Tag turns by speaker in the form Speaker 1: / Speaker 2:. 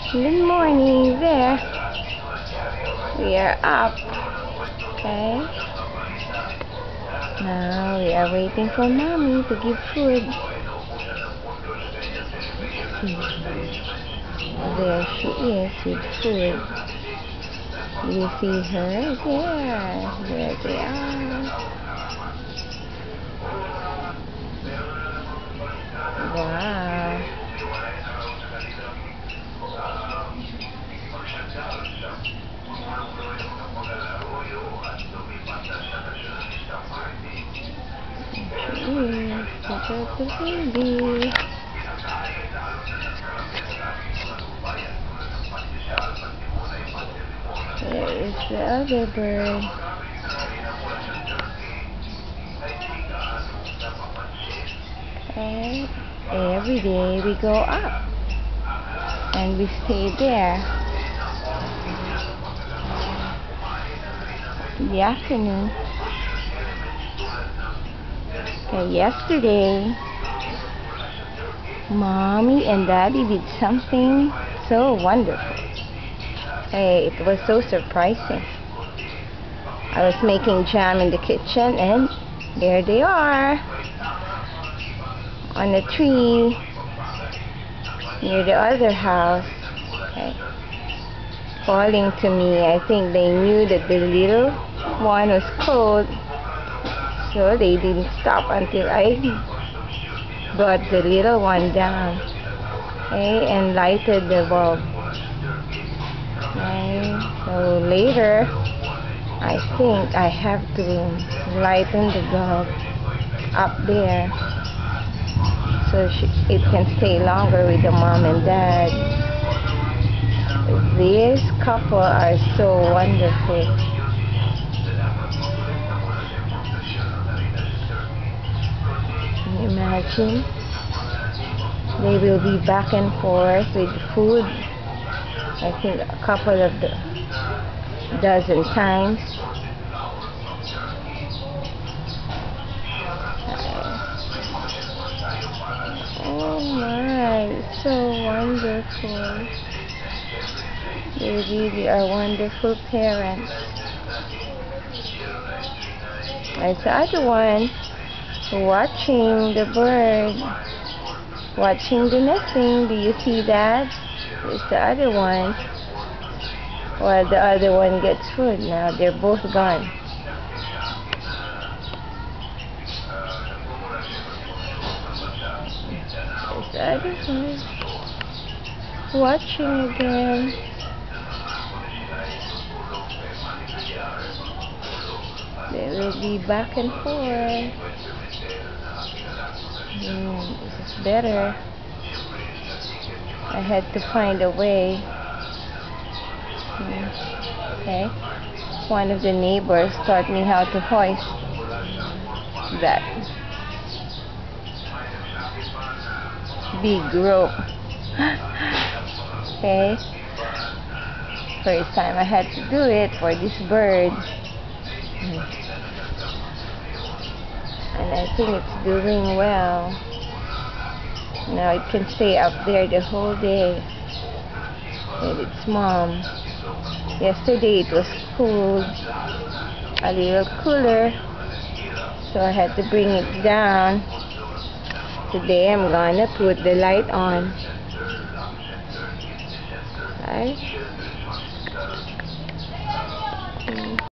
Speaker 1: Good morning there. We are up. Okay. Now we are waiting for mommy to give food. There she is with food. Do you see her? There they are. Wow. Look at the baby. There is the other bird. And every day we go up and we stay there in the afternoon. Okay, yesterday mommy and daddy did something so wonderful. Hey, it was so surprising. I was making jam in the kitchen and there they are on a tree near the other house. Okay, calling to me. I think they knew that the little one was cold, so they didn't stop until I brought the little one down, okay, and lighted the bulb. Okay, so later I think I have to lighten the bulb up there so it can stay longer with the mom and dad. This couple are so wonderful. Can you imagine? They will be back and forth with food, I think a couple of dozen times. Oh my, it's so wonderful. They really are wonderful parents. And the other one watching the bird, watching the nesting. Do you see that? There's the other one. While the other one gets food. Now they're both gone. There's the other one watching again. They will be back and forth. This is better. I had to find a way. Okay. One of the neighbors taught me how to hoist that big rope. Okay. First time I had to do it for this bird. And I think it's doing well. Now it can stay up there the whole day with its mom. Yesterday it was cool, a little cooler, so I had to bring it down. Today I'm gonna put the light on. Right?